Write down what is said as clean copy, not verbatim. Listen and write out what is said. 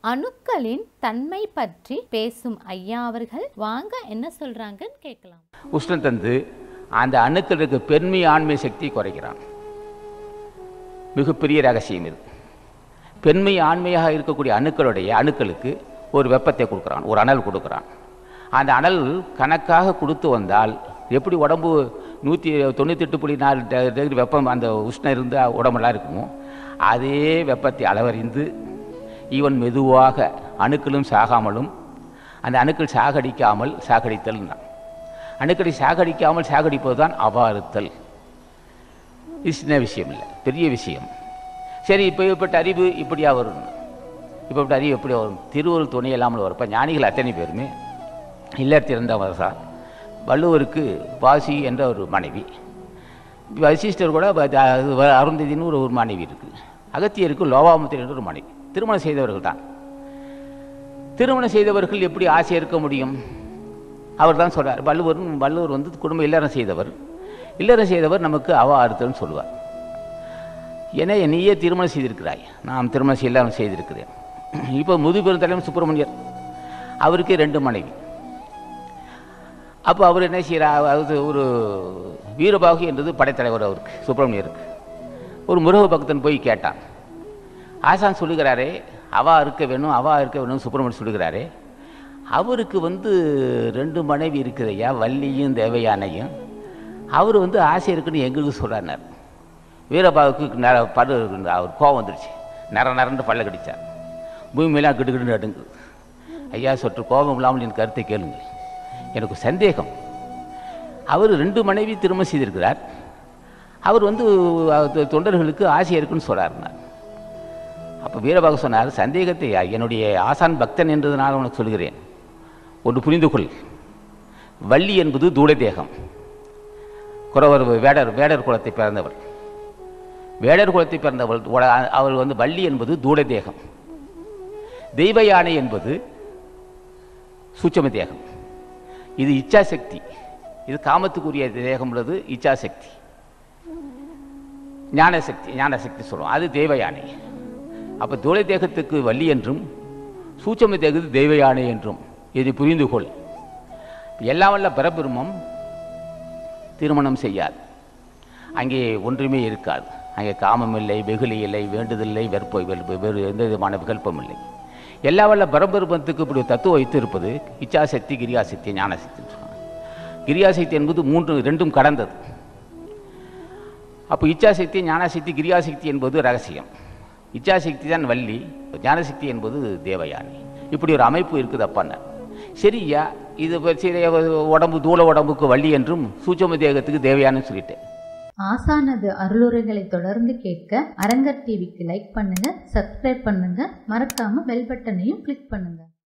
அணுக்களின் தன்மை பற்றி பேசும் ஐயா அவர்கள் வாங்க என்ன சொல்றாங்கன்னு கேட்கலாம். உஷ்ணம் தந்து அந்த அணுக்களுக்கு பெண்மை ஆண்மை சக்தி குறைக்கிறான். மிகப்பெரிய ரகசியம் இது. பெண்மை ஆண்மையாக இருக்கக்கூடிய அணுக்களுக்கு ஒரு வெப்பத்தை கொடுக்குறான், ஒரு அனல் கொடுக்குறான். அந்த அனல் கணக்காக கொடுத்து வந்தால் எப்படி உடம்பு 198.4 டிகிரி வெப்பம் அந்த உஷ்ணம் இருந்தால் உடம்பெல்லாம் இருக்குமோ அதே வெப்பத்தை அளவறிந்து ஈவன் மெதுவாக அணுக்களும் சாகாமலும் அந்த அணுக்கள் சாகடித்தல் தான். அணுக்களை சாகடிப்பது தான் அவாறுத்தல். இது சின்ன விஷயம் இல்லை, பெரிய விஷயம். சரி, இப்பட்ட அறிவு இப்படியா வரும், இப்பட்ட அறிவு எப்படி வரும்? திருவள்ளுவர் துணை இல்லாமல் வரும். இப்போ ஞானிகள் அத்தனை பேருமே இல்லறத்திறந்தவர் தான். வள்ளுவருக்கு வாசி என்ற ஒரு மனைவி, வசிஷ்டர் கூட அருந்ததின்னு ஒரு மனைவி இருக்குது. அகத்தியருக்கு லோபாமுத்திரன் என்ற ஒரு மனைவி. திருமணம் செய்தவர்கள் தான். திருமணம் செய்தவர்கள் எப்படி ஆசை இருக்க முடியும்? அவர் தான் சொல்கிறார். வள்ளுவர் வந்து குடும்ப இல்லறம் செய்தவர் நமக்கு அறுத்தல்னு சொல்லுவார். ஏன்னா நீயே திருமணம் செய்திருக்கிறாய், நான் திருமணம் இல்லாமல் செய்திருக்கிறேன். இப்போ முதுபெருந்தலைவர் சுப்பிரமணியர், அவருக்கு 2 மனைவி. அப்போ அவர் என்ன செய்கிறார்? அது ஒரு வீரபாகு என்றது படைத்தலைவர் அவருக்கு, சுப்பிரமணியருக்கு. ஒரு முருக பக்தன் போய் கேட்டான். ஆசான் சொல்லுகிறாரே அவா இருக்க வேணும் சுப்பிரமணியன் சொல்லுகிறாரே, அவருக்கு வந்து 2 மனைவி இருக்குதையா, வள்ளியும் தேவயானையும். அவர் வந்து ஆசை இருக்குன்னு எங்களுக்கு சொல்கிறார். வீரபாகுக்கு பல்லு அவர் கோவம் வந்துடுச்சு, நரண்டு பல்ல கடித்தார். பூமியெல்லாம் கிடுகிடுன்னு அடுங்குது. ஐயா சற்று கோபம் இல்லாமல் என் கருத்தை கேளுங்க, எனக்கு சந்தேகம். அவர் 2 மனைவி திருமணம் செய்திருக்கிறார், அவர் வந்து தொண்டர்களுக்கு ஆசை இருக்குன்னு சொல்கிறார். அப்போ வீரபாகு சொன்னார், சந்தேகத்தை என்னுடைய ஆசான் பக்தன் என்றதுனால உனக்கு சொல்கிறேன், ஒன்று புரிந்து கொள். வள்ளி என்பது தூள தேகம். குறவர் வேடர் குலத்தை பிறந்தவர். அவர் வந்து வள்ளி என்பது தூள தேகம். தெய்வ யானை என்பது சூட்சும தேகம். இது இச்சாசக்தி. இது காமத்துக்குரிய தேகம் உள்ளது இச்சாசக்தி. ஞானசக்தி சொல்லுவோம், அது தெய்வ யானை. அப்போ தூள தேகத்துக்கு வள்ளி என்றும் சூட்சும தேகத்துக்கு தெய்வ யானை என்றும் இதை புரிந்து கொள். எல்லாம் வல்ல பரபிரம்மம் திருமணம் செய்யாது, அங்கே ஒன்றுமே இருக்காது. அங்கே காமம் இல்லை, வெகுளி இல்லை, வேண்டுதலில்லை, வேறு எந்த விதமான விகல்பம் இல்லை. எல்லா வல்ல பரபிரம்மத்துக்கு இப்படி தத்துவம் வைத்து இருப்பது இச்சாசக்தி, கிரியாசக்தி, ஞானசக்தின்னு சொல்லுவாங்க. கிரியாசக்தி என்பது 2ம் கடந்தது. அப்போ இச்சாசக்தி, ஞானசக்தி, கிரியாசக்தி என்பது ரகசியம். இச்சாசக்தி தான் வள்ளி, ஞானசக்தி என்பது தேவயானி. இப்படி ஒரு அமைப்பு இருக்குது அப்பான்னு. சரியா, இது உடம்பு தூள உடம்புக்கு வள்ளி என்றும் சூட்சும தேகத்துக்கு தேவயானு சொல்லிட்டேன். ஆசானது அருளுரைகளை தொடர்ந்து கேட்க அரங்கர் டிவிக்கு லைக் பண்ணுங்க, சப்ஸ்கிரைப் பண்ணுங்க, மறக்காம பெல் பட்டனையும் கிளிக் பண்ணுங்க.